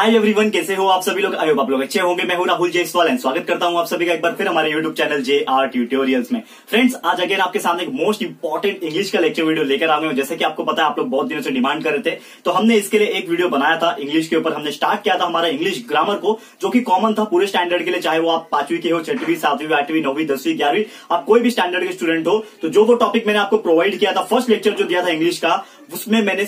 Hi everyone, कैसे हो आप सभी लोग। आई होप आप लोग अच्छे होंगे। मैं हूं राहुल जायसवाल एंड स्वागत करता हूं आप सभी का एक बार फिर हमारे यूट्यूब चैनल jrtutorials में। फ्रेंड्स, आज अगेन आपके सामने एक मोस्ट इंपॉर्टेंट इंग्लिश का लेक्चर वीडियो लेकर आ गए हूं। जैसे कि आपको पता है, आप लोग बहुत दिनों से डिमांड कर रहे थे, तो हमने इसके लिए एक वीडियो बनाया था इंग्लिश के ऊपर। हमने स्टार्ट किया था हमारा इंग्लिश ग्रामर को, जो कि कॉमन था पूरे स्टैंडर्ड के लिए, चाहे वो आप 5वीं के हो, 6वीं, 7वीं, 8वीं, 9वीं, 10वीं, 11वीं, आप कोई भी स्टैंडर्ड के स्टूडेंट हो। तो जो वो टॉपिक मैंने आपको प्रोवाइड किया था, फर्स्ट लेक्चर जो दिया था इंग्लिश का, उसमें मैंने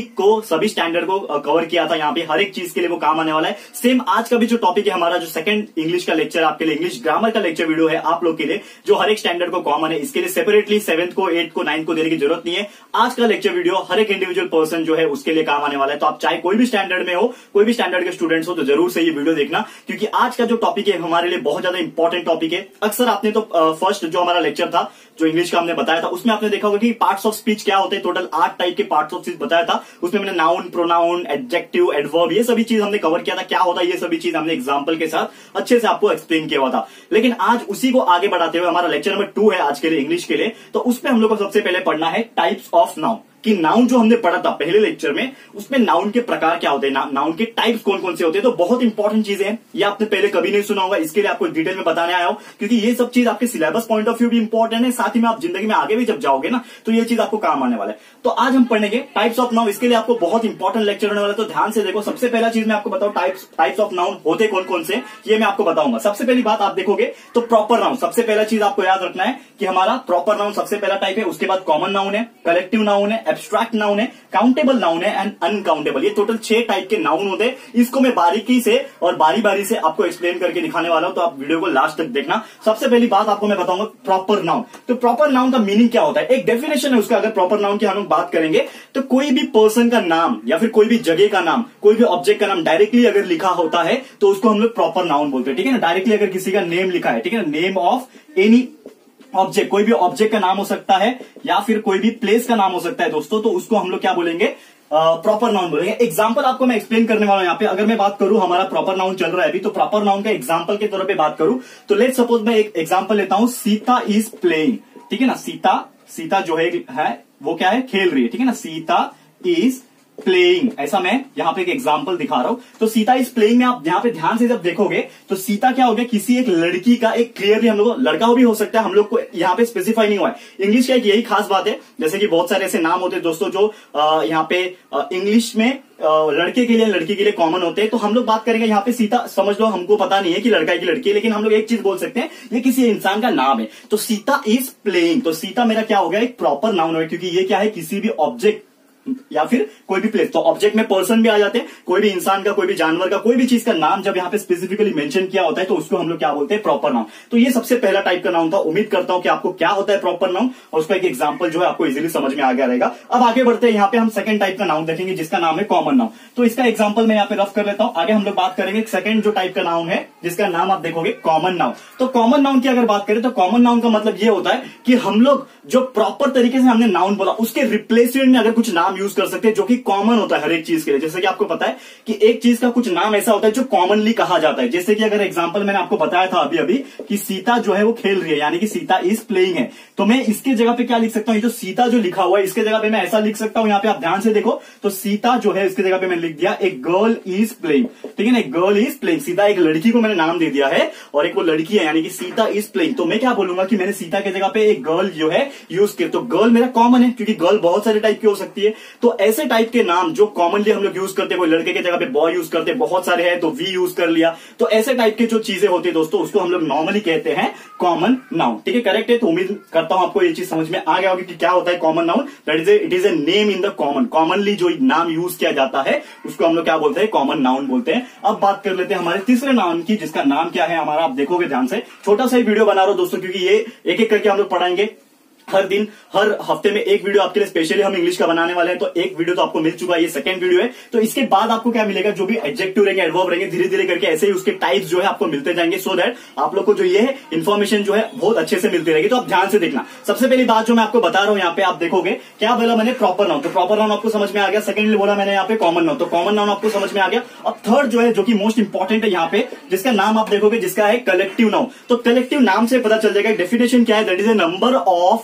सभी स्टैंडर्ड को कवर किया था। यहाँ पे हर एक चीज के लिए वो काम आने वाला है। सेम आज का भी जो टॉपिक है हमारा, जो सेकंड इंग्लिश का लेक्चर आपके लिए, इंग्लिश ग्रामर का लेक्चर वीडियो है आप लोग के लिए, जो हर एक स्टैंडर्ड को कॉमन है। इसके लिए सेपरेटली 7th को, 8th को, 9th को देने की जरूरत नहीं है। आज का लेक्चर वीडियो हर एक इंडिविजुअल पर्सन जो है उसके लिए काम आने वाला है। तो आप चाहे कोई भी स्टैंडर्ड में हो, कोई भी स्टैंडर्ड के स्टूडेंट्स हो, तो जरूर से ये वीडियो देखना, क्योंकि आज का जो टॉपिक है हमारे लिए बहुत ज्यादा इंपॉर्टेंट टॉपिक है। अक्सर आपने तो फर्स्ट जो हमारा लेक्चर था, जो इंग्लिश का हमने बताया था, उसमें आपने देखा होगा कि पार्ट्स ऑफ स्पीच क्या होते हैं। टोटल 8 टाइप के पार्ट्स ऑफ स्पीच बताया था। उसमें मैंने नाउन, प्रोनाउन, एडजेक्टिव, एडवर्ब, ये सभी चीज हमने कवर किया था। क्या होता है ये सभी चीज हमने एग्जांपल के साथ अच्छे से आपको एक्सप्लेन किया हुआ था। लेकिन आज उसी को आगे बढ़ाते हुए हमारा लेक्चर नंबर 2 है आज के लिए इंग्लिश के लिए। तो उसमें हम लोग को सबसे पहले पढ़ना है टाइप्स ऑफ नाउन, कि नाउन जो हमने पढ़ा था पहले लेक्चर में, उसमें नाउन के प्रकार क्या होते हैं, नाउन के टाइप्स कौन कौन से होते हैं। तो बहुत इंपॉर्टेंट चीजें हैं, ये आपने पहले कभी नहीं सुना होगा, इसके लिए आपको डिटेल में बताने आया हूं, क्योंकि ये सब चीज आपके सिलेबस पॉइंट ऑफ व्यू भी इंपॉर्टेंट है, साथ ही में आप जिंदगी में आगे भी जब जाओगे ना, तो ये चीज आपको काम आने वाला है। तो आज हम पढ़ेंगे टाइप्स ऑफ नाउन। इसके लिए आपको बहुत इंपॉर्टेंट लेक्चर होने वाला है, तो ध्यान से देखो। सबसे पहला चीज मैं आपको बताऊं, टाइप्स ऑफ नाउन होते कौन कौन से, ये मैं आपको बताऊंगा। सबसे पहली बात आप देखोगे तो प्रॉपर नाउन, सबसे पहला चीज आपको याद रखना है कि हमारा प्रॉपर नाउन सबसे पहला टाइप है। उसके बाद कॉमन नाउन है, कलेक्टिव नाउन है, एब्स्ट्रैक्ट नाउन है, काउंटेबल नाउन है एंड अनकाउंटेबल। ये टोटल 6 टाइप के नाउन होते हैं। इसको मैं बारीकी से और बारी बारी से आपको एक्सप्लेन करके दिखाने वाला हूं, तो आप वीडियो को लास्ट तक देखना। सबसे पहली बात आपको मैं बताऊंगा प्रॉपर नाउन। तो प्रॉपर नाउन का मीनिंग क्या होता है, एक डेफिनेशन है उसका। अगर प्रॉपर नाउन की हम लोग बात करेंगे, तो कोई भी पर्सन का नाम या फिर कोई भी जगह का नाम, कोई भी ऑब्जेक्ट का नाम डायरेक्टली अगर लिखा होता है, तो उसको हम लोग प्रॉपर नाउन बोलते हैं। ठीक है ना, डायरेक्टली अगर किसी का नेम लिखा है, ठीक है ना, नेम ऑफ एनी ऑब्जेक्ट, कोई भी ऑब्जेक्ट का नाम हो सकता है या फिर कोई भी प्लेस का नाम हो सकता है दोस्तों, तो उसको हम लोग क्या बोलेंगे, प्रॉपर नाउन बोलेंगे। एग्जांपल आपको मैं एक्सप्लेन करने वाला हूं यहाँ पे। अगर मैं बात करूं, हमारा प्रॉपर नाउन चल रहा है अभी, तो प्रॉपर नाउन का एग्जांपल के तौर पे बात करूं, तो लेट्स सपोज मैं एक एग्जांपल लेता हूं, सीता इज प्लेइंग। ठीक है ना, सीता जो है वो क्या है, खेल रही है। ठीक है ना, सीता इज प्लेइंग, ऐसा मैं यहाँ पे एक एग्जांपल दिखा रहा हूं। तो सीता इज प्लेइंग में आप यहाँ पे ध्यान से जब देखोगे, तो सीता क्या हो गया, किसी एक लड़की का, एक क्लियरली हम लोग लड़का भी हो सकता है, हम लोग को यहाँ पे स्पेसिफाई नहीं हुआ है। इंग्लिश का एक यही खास बात है, जैसे कि बहुत सारे ऐसे नाम होते हैं दोस्तों जो यहाँ पे इंग्लिश में लड़के के लिए, लड़की के लिए कॉमन होते हैं। तो हम लोग बात करेंगे यहाँ पे सीता, समझ लो हमको पता नहीं है कि लड़का है कि लड़की है, लेकिन हम लोग एक चीज बोल सकते हैं, ये किसी इंसान का नाम है। तो सीता इज प्लेइंग, तो सीता मेरा क्या हो गया, एक प्रॉपर नाउन है, क्योंकि ये क्या है, किसी भी ऑब्जेक्ट या फिर कोई भी प्लेस। तो ऑब्जेक्ट में पर्सन भी आ जाते हैं, कोई भी इंसान का, कोई भी जानवर का, कोई भी चीज का नाम जब यहाँ पे स्पेसिफिकली मेंशन किया होता है, तो उसको हम लोग क्या बोलते हैं, प्रॉपर नाउन। तो ये सबसे पहला टाइप का नाउन था। उम्मीद करता हूं कि आपको क्या होता है प्रॉपर नाउन, और उसका एक एग्जांपल जो है आपको इजीली समझ में आ गया रहेगा। अब आगे बढ़ते हैं, यहाँ पे हम सेकंड टाइप का नाउन देखेंगे, जिसका नाम है कॉमन नाउन। तो इसका एग्जांपल मैं यहाँ पे रफ कर लेता हूं। आगे हम लोग बात करेंगे सेकंड जो टाइप का नाउन है, जिसका नाम आप देखोगे कॉमन नाउन। तो कॉमन नाउन की अगर बात करें, तो कॉमन नाउन का मतलब ये होता है कि हम लोग जो प्रॉपर तरीके से हमने नाउन बोला, उसके रिप्लेसमेंट में अगर कुछ नाम यूज कर सकते हैं, जो कॉमन होता है हर एक चीज के लिए। जैसे कि आपको पता है कि एक चीज का कुछ नाम ऐसा होता है जो कॉमनली कहा जाता है। जैसे कि अगर एग्जांपल मैंने आपको बताया था अभी अभी कि सीता जो है वो खेल रही है, यानी कि सीता इज प्लेइंग है, तो मैं इसके जगह पे क्या लिख सकता हूं, ये जो सीता जो लिखा हुआ है, इसके जगह पे मैं ऐसा लिख सकता हूं। यहाँ पे आप ध्यान से देखो, तो सीता जो है इसके जगह पे मैंने लिख दिया एक गर्ल इज प्लेइंग। ठीक है ना, एक गर्ल इज प्लेइंग। सीता एक लड़की को मैंने नाम दे दिया है, और एक वो लड़की है, यानी कि सीता इज प्लेइंग। तो मैं क्या बोलूंगा कि मैंने सीता के जगह पे एक गर्ल जो है यूज किया। तो गर्ल मेरा कॉमन है, क्योंकि गर्ल बहुत सारे टाइप की हो सकती है। तो ऐसे टाइप के नाम जो कॉमनली हम लोग यूज करते हैं, कोई लड़के के जगह पे बॉय यूज करते हैं, बहुत सारे हैं तो वी यूज कर लिया। तो ऐसे टाइप के जो चीजें होती है दोस्तों, उसको हम लोग नॉर्मली कहते हैं कॉमन नाउन। ठीक है, करेक्ट है। तो उम्मीद करता हूं आपको ये चीज समझ में आ गया होगी कि क्या होता है common noun. That is it is a name in the common. Commonly जो नाम यूज किया जाता है, उसको हम लोग क्या बोलते हैं, कॉमन नाउन बोलते हैं। अब बात कर लेते हैं हमारे तीसरे नाउन की, जिसका नाम क्या है हमारा, आप देखोगे ध्यान से। छोटा सा ही वीडियो बना रहा हूं दोस्तों, क्योंकि ये एक एक करके हम लोग पढ़ाएंगे। हर दिन, हर हफ्ते में एक वीडियो आपके लिए स्पेशली हम इंग्लिश का बनाने वाले हैं। तो एक वीडियो तो आपको मिल चुका है, ये सेकंड वीडियो है। तो इसके बाद आपको क्या मिलेगा, जो भी एडजेक्टिव रहेंगे, एडवर्ब रहेंगे, धीरे धीरे करके ऐसे ही उसके टाइप्स जो है आपको मिलते जाएंगे, सो दैट आप लोग को जो ये है इन्फॉर्मेशन जो है बहुत अच्छे से मिलती रहेगी। तो आप ध्यान से देखना। सबसे पहली बात जो मैं आपको बता रहा हूं, यहाँ पे आप देखोगे क्या बोला मैंने, प्रॉपर नाउन। तो प्रॉपर नाउन आपको समझ में आ गया। सेकेंडली बोला मैंने यहाँ पे कॉमन नाउन, तो कॉमन नाउन आपको समझ में आ गया। अब थर्ड जो है, जो कि मोस्ट इंपॉर्टेंट है यहाँ पे, जिसका नाम आप देखोगे, जिसका है कलेक्टिव नाउन। तो कलेक्टिव नाम से पता चल जाएगा डेफिनेशन क्या है, that is a number of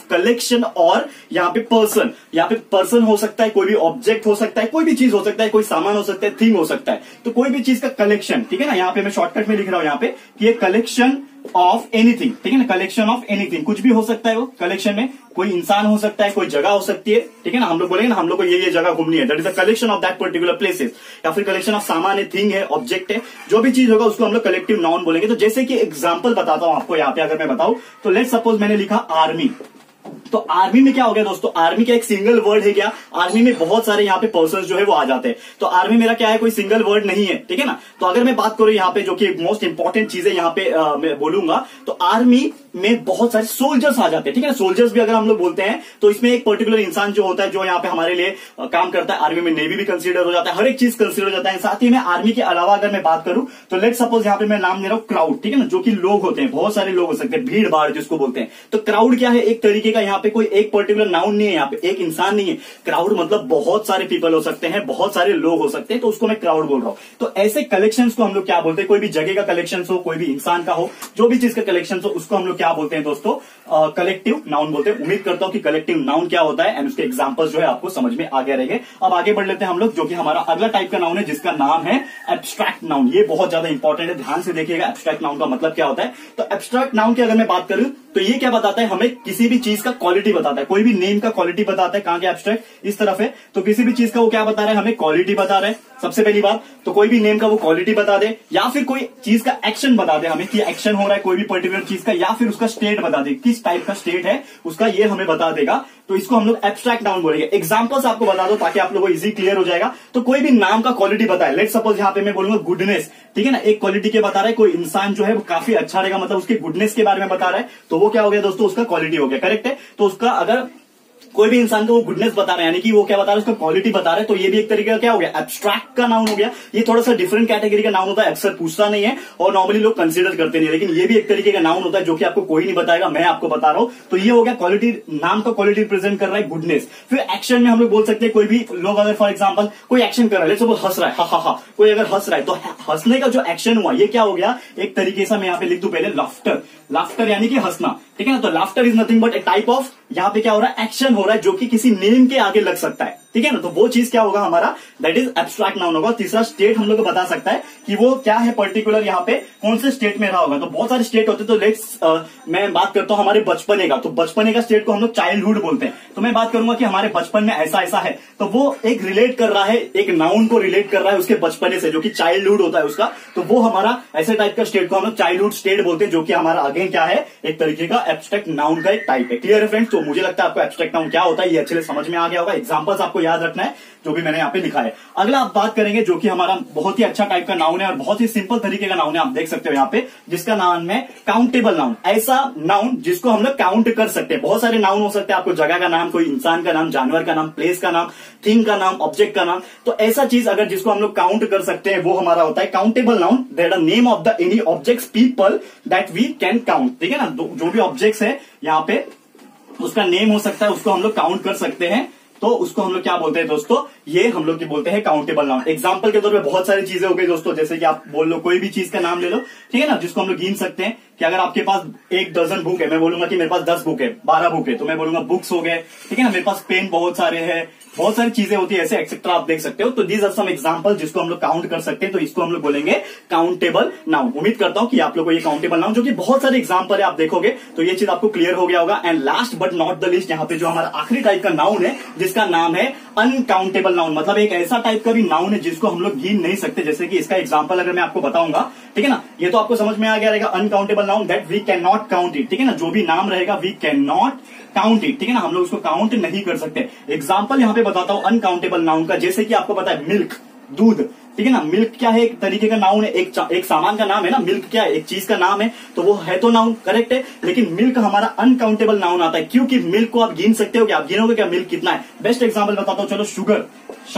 collection और यहाँ पे पर्सन, यहाँ पे पर्सन हो सकता है, कोई भी ऑब्जेक्ट हो सकता है, कोई भी चीज हो सकता है, कोई सामान हो सकता है, थिंग हो सकता है, तो कोई भी चीज का कलेक्शन, ठीक है ना। यहाँ पे मैं शॉर्टकट में लिख रहा हूं यहाँ पे कि ये कलेक्शन ऑफ एनीथिंग, ठीक है ना, कलेक्शन ऑफ एनीथिंग, कुछ भी हो सकता है वो कलेक्शन में, कोई इंसान हो सकता है, कोई जगह हो सकती है, ठीक है ना। हम लोग बोलेंगे ना हम लोग को ये जगह घूमनी है, that is a collection of that particular places, या फिर कलेक्शन ऑफ सामान है, थिंग है, ऑब्जेक्ट है, जो भी चीज होगा उसको हम लोग कलेक्टिव नाउन बोलेंगे। तो जैसे कि एग्जांपल बताता हूं आपको यहाँ पे, अगर मैं बताऊं तो लेट्स सपोज मैंने लिखा आर्मी, तो आर्मी में क्या हो गया दोस्तों, आर्मी क्या एक सिंगल वर्ड है क्या, आर्मी में बहुत सारे यहाँ पे पर्सन जो है वो आ जाते हैं, तो आर्मी मेरा क्या है, कोई सिंगल वर्ड नहीं है, ठीक है ना। तो अगर मैं बात करूं यहाँ पे जो कि मोस्ट इंपॉर्टेंट चीज है यहाँ पे मैं बोलूंगा, तो आर्मी में बहुत सारे सोल्जर्स आ जाते हैं, ठीक है ना। सोल्जर्स भी अगर हम लोग बोलते हैं तो इसमें एक पर्टिकुलर इंसान जो होता है जो यहाँ पे हमारे लिए काम करता है, आर्मी में नेवी भी कंसीडर हो जाता है, हर एक चीज कंसीडर हो जाता है। साथ ही में आर्मी के अलावा अगर मैं बात करूं तो लेट सपोज यहाँ पे मैं नाम ले रहा हूं क्राउड, ठीक है ना, जो कि लोग होते हैं, बहुत सारे लोग हो सकते हैं, भीड़ भाड़ जिसको बोलते हैं। तो क्राउड क्या है, एक तरीके का यहाँ पे कोई एक पर्टिकुलर नाउन नहीं है, यहाँ पे एक इंसान नहीं है, क्राउड मतलब बहुत सारे पीपल हो सकते हैं, बहुत सारे लोग हो सकते हैं, तो उसको मैं क्राउड बोल रहा हूं। तो ऐसे कलेक्शंस को हम लोग क्या बोलते हैं, कोई भी जगह का कलेक्शन हो, कोई भी इंसान का हो, जो भी चीज का कलेक्शन हो, उसको हम लोग क्या बोलते हैं दोस्तों, कलेक्टिव नाउन बोलते हैं। उम्मीद करता हूं कि कलेक्टिव नाउन क्या होता है एंड उसके एग्जांपल्स जो है आपको समझ में आ गए रहेंगे। अब आगे बढ़ लेते हैं हम लोग, जो कि हमारा अगला टाइप का नाउन है जिसका नाम है एब्स्ट्रैक्ट नाउन। ये बहुत ज्यादा इंपॉर्टेंट है, ध्यान से देखिएगा एब्स्ट्रैक्ट नाउन का मतलब क्या होता है। तो एब्स्ट्रैक्ट नाउन की अगर मैं बात करूं तो ये क्या बताता है, हमें किसी भी चीज का क्वालिटी बताता है, कोई भी नेम का क्वालिटी बताता है। कहां के एब्स्ट्रैक्ट इस तरफ है, तो किसी भी चीज का वो क्या बता रहा है, हमें क्वालिटी बता रहा है। सबसे पहली बात तो कोई भी नेम का वो क्वालिटी बता दे, या फिर कोई चीज का एक्शन बता दे हमें कि एक्शन हो रहा है कोई भी पर्टिकुलर चीज का, या फिर उसका स्टेट बता दे, किस टाइप का स्टेट है उसका, ये हमें बता देगा। तो इसको हम लोग एब्स्ट्रैक्ट नाउन बोलेंगे। एग्जांपल्स आपको बता दो ताकि आप लोगों को इजी क्लियर हो जाएगा। तो कोई भी नाम का क्वालिटी बताए, लेट सपोज यहाँ पे मैं बोलूंगा गुडनेस, ठीक है ना, एक क्वालिटी के बता रहा है, कोई इंसान जो है वो काफी अच्छा रहेगा, मतलब उसके गुडनेस के बारे में बता रहा है, तो वो क्या हो गया दोस्तों, उसका क्वालिटी हो गया, करेक्ट है। तो उसका अगर कोई भी इंसान को वो गुडनेस बता रहा है, यानी कि वो क्या बता रहा है, उसका क्वालिटी बता रहा है, तो ये भी एक तरीके का क्या हो गया, एब्स्ट्रैक्ट का नाउन हो गया। ये थोड़ा सा डिफरेंट कैटेगरी का नाउन होता है, अक्सर पूछता नहीं है और नॉर्मली लोग कंसीडर करते नहीं, लेकिन ये भी एक तरीके का नाउन होता है जो कि आपको कोई नहीं बताएगा, मैं आपको बता रहा हूं। तो ये हो गया क्वालिटी, नाम का क्वालिटी रिप्रेजेंट कर रहा है गुडनेस। फिर एक्शन में हम लोग बोल सकते हैं, कोई भी लोग अगर फॉर एग्जाम्पल कोई एक्शन कर रहा है, सपोज हंस रहा है, हा हा, कोई अगर हंस रहा है, तो हंसने का जो एक्शन हुआ ये क्या हो गया, एक तरीके से मैं यहाँ पे लिख दूं पहले लाफ्टर, लाफ्टर यानी कि हंसना, ठीक है ना। तो laughter is nothing but a type of, यहाँ पे क्या हो रहा है, एक्शन हो रहा है जो कि किसी नेम के आगे लग सकता है, ठीक है ना। तो वो चीज क्या होगा हमारा, दैट इज एब्स्ट्रैक्ट नाउन होगा। तीसरा स्टेट हम लोग को बता सकता है कि वो क्या है पर्टिकुलर, यहाँ पे कौन से स्टेट में रहा होगा। तो बहुत सारे स्टेट होते हैं, तो लेट्स मैं बात करता हूं हमारे बचपने का, तो बचपने का स्टेट को हम लोग चाइल्डहुड बोलते हैं। तो मैं बात करूंगा कि हमारे बचपन में ऐसा ऐसा है, तो वो एक रिलेट कर रहा है, एक नाउन को रिलेट कर रहा है उसके बचपने से, जो कि चाइल्डहुड होता है उसका। तो वो हमारा ऐसे टाइप का स्टेट को हम लोग चाइल्डहुड स्टेट बोलते हैं, जो कि हमारा अगेन क्या है, एक तरीके का एब्स्ट्रैक्ट नाउन का एक टाइप है। क्लियर है फ्रेंड्स। तो मुझे लगता है आपको एब्स्ट्रैक्ट नाउन क्या होता है ये अच्छे से समझ में आ गया होगा। एग्जांपल्स आपको याद रखना है जो भी मैंने यहाँ पे लिखा है। अगला आप बात करेंगे जो कि हमारा बहुत ही अच्छा टाइप का नाउन है और बहुत ही सिंपल तरीके का नाउन है, आप देख सकते हो यहाँ पे, जिसका नाम है काउंटेबल नाउन। ऐसा नाउन जिसको हम लोग काउंट कर सकते हैं। बहुत सारे नाउन हो सकते हैं, आपको जगह का नाम, कोई इंसान का नाम, जानवर का नाम, प्लेस का नाम, थिंग का नाम, ऑब्जेक्ट का नाम। तो ऐसा चीज अगर जिसको हम लोग काउंट कर सकते हैं वो हमारा होता है countable noun. That the name of the any objects people that we can count, ठीक है ना। जो भी ऑब्जेक्ट्स है यहाँ पे उसका नेम हो सकता है, उसको हम लोग काउंट कर सकते हैं, तो उसको हम लोग क्या बोलते हैं दोस्तों, ये हम लोग की बोलते हैं काउंटेबल नाउन। एग्जांपल के तौर पे बहुत सारी चीजें हो गई दोस्तों, जैसे कि आप बोल लो कोई भी चीज का नाम ले लो, ठीक है ना, जिसको हम लोग गिन सकते हैं कि अगर आपके पास 1 दर्जन बुक है, मैं बोलूंगा कि मेरे पास 10 बुक है, 12 बुक है, तो मैं बोलूंगा बुक्स हो गए, ठीक है ना। मेरे पास पेन बहुत सारे हैं, बहुत सारी चीजें होती है ऐसे एक्सेट्रा, आप देख सकते हो। तो दीज आर सम एग्जांपल जिसको हम लोग काउंट कर सकते हैं, तो इसको हम लोग बोलेंगे काउंटेबल नाउन। उम्मीद करता हूं कि आप लोग को ये काउंटेबल नाउन, जो कि बहुत सारे एग्जांपल है, आप देखोगे तो ये चीज आपको क्लियर हो गया होगा। And last but not the least, यहाँ पे जो हमारा आखिरी टाइप का नाउन है जिसका नाम है अनकाउंटेबल नाउन, मतलब एक ऐसा टाइप का भी नाउन है जिसको हम लोग गिन नहीं सकते। जैसे कि इसका एग्जांपल अगर मैं आपको बताऊंगा, ठीक है ना, ये तो आपको समझ में आ गया रहेगा। Uncountable noun that we can not count it, ठीक है ना, जो भी नाम रहेगा we can not count it, ठीक है ना, हम लोग उसको काउंट नहीं कर सकते। एग्जांपल यहाँ पे बताता हूं अनकाउंटेबल नाउन का, जैसे कि आपको पता है मिल्क, दूध, ठीक है ना। मिल्क क्या है, एक तरीके का नाउन है, एक सामान का नाम है ना। मिल्क क्या है, एक चीज का नाम है, तो वो है तो नाउन, करेक्ट है। लेकिन मिल्क हमारा अनकाउंटेबल नाउन आता है, क्योंकि मिल्क को आप गिन सकते हो, कि आप गिनोगे क्या मिल्क कितना है। बेस्ट एग्जांपल बताता हूं, चलो शुगर, शक्कर,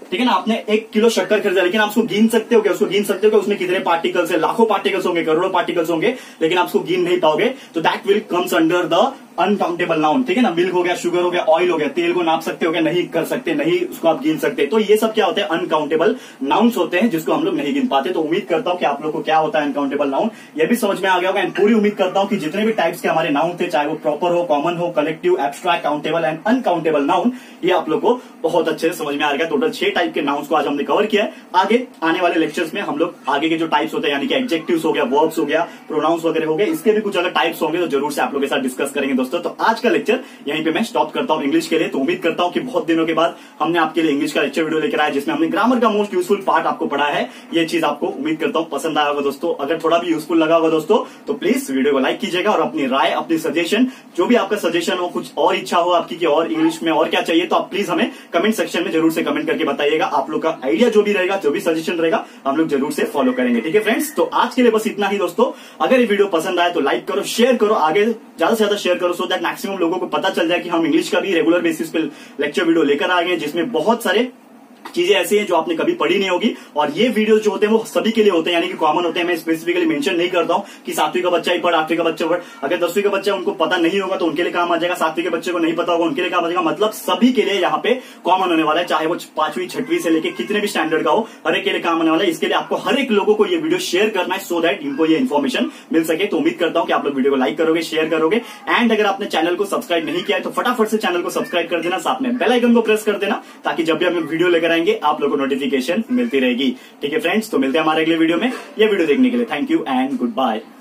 ठीक है ना, आपने 1 किलो शक्कर खरीदा, लेकिन आप उसको गिन सकते हो क्या? उसको गिन सकते हो कि उसमें कितने पार्टिकल्स है? लाखों पार्टिकल्स होंगे, करोड़ों पार्टिकल्स होंगे, लेकिन आप उसको गिन नहीं पाओगे, तो that will comes under the uncountable noun. ठीक है ना, मिल्क हो गया, शुगर हो गया, ऑयल हो गया, तेल को नाप सकते हो क्या? नहीं कर सकते, नहीं उसको आप गिन सकते। तो ये सब क्या होते हैं? अनकाउंटेबल नाउन्स होते हैं, जिसको हम लोग नहीं गिन पाते। तो उम्मीद करता हूं कि आप लोग को क्या होता है अनकाउंटेबल नाउन, ये भी समझ में आ गया होगा। एंड पूरी उम्मीद करता हूं कि जितने भी टाइप्स के हमारे नाउन थे, चाहे वो प्रॉपर हो, कॉमन हो, collective, abstract, countable and uncountable noun, ये आप लोग को बहुत अच्छे से समझ में आ गया। टोटल 6 टाइप के नाउन्स को आज हमने कवर किया है। आगे आने वाले लेक्चर्स में हम लोग आगे के जो टाइप्स होते हैं, यानी कि एडजेक्टिव्स हो गया, वर्ब्स हो गया, प्रोनाउंस वगैरह हो गए, इसके भी कुछ अगर टाइप्स होंगे तो जरूर से आप लोग के साथ डिस्कस करेंगे दोस्तों। तो आज का लेक्चर यहीं पे मैं स्टॉप करता हूं इंग्लिश के लिए। तो उम्मीद करता हूं कि बहुत दिनों के बाद हमने आपके लिए इंग्लिश का लेक्चर वीडियो लेकर आया, जिसमें हमने ग्रामर का मोस्ट यूजफुल पार्ट आपको पढ़ा है। ये चीज आपको उम्मीद करता हूं पसंद आया होगा दोस्तों। अगर थोड़ा भी यूजफुल लगा होगा दोस्तों, तो प्लीज वीडियो को लाइक कीजिएगा और अपनी राय, अपनी सजेशन, जो भी आपका सजेशन हो, कुछ और इच्छा हो आपकी कि और इंग्लिश में और क्या चाहिए, तो आप प्लीज हमें कमेंट सेक्शन में जरूर से कमेंट करके बताइएगा। आप लोग का आइडिया जो भी रहेगा, जो भी सजेशन रहेगा, हम लोग जरूर से फॉलो करेंगे। ठीक है फ्रेंड्स, तो आज के लिए बस इतना ही दोस्तों। अगर ये वीडियो पसंद आए तो लाइक करो, शेयर करो, आगे ज्यादा से ज्यादा शेयर करो, सो दैट मैक्सिमम लोगों को पता चल जाए कि हम इंग्लिश का भी रेगुलर बेसिस पे लेक्चर वीडियो लेकर आ गए, जिसमें बहुत सारे चीजें ऐसी हैं जो आपने कभी पढ़ी नहीं होगी। और ये वीडियो जो होते हैं वो सभी के लिए होते हैं, यानी कि कॉमन होते हैं। मैं स्पेसिफिकली मेंशन नहीं करता हूं कि 7वीं का बच्चा ही पढ़, 8वीं का बच्चा पढ़। अगर 10वीं का बच्चा उनको पता नहीं होगा तो उनके लिए काम आ जाएगा, 7वीं के बच्चे को नहीं पता होगा उनके लिए काम आ जाएगा। मतलब सभी के लिए यहाँ पे कॉमन होने वाला है, चाहे वो 5वीं 6वीं से लेकर कितने भी स्टैंडर्ड का हो, हर एक के लिए काम होने वाला है। इसके लिए आपको हर एक लोगों को ये वीडियो शेयर करना है, सो दैट इनको ये इन्फॉर्मेशन मिल सके। तो उम्मीद करता हूं कि आप लोग वीडियो को लाइक करोगे, शेयर करोगे। एंड अगर आपने चैनल को सब्सक्राइब नहीं किया है तो फटाफट से चैनल को सब्सक्राइब कर देना, साथ में बेल आइकन को प्रेस कर देना, ताकि जब भी हम लोग वीडियो लेकर आएंगे आप लोग को नोटिफिकेशन मिलती रहेगी। ठीक है फ्रेंड्स, तो मिलते हैं हमारे अगले वीडियो में। ये वीडियो देखने के लिए thank you and good bye.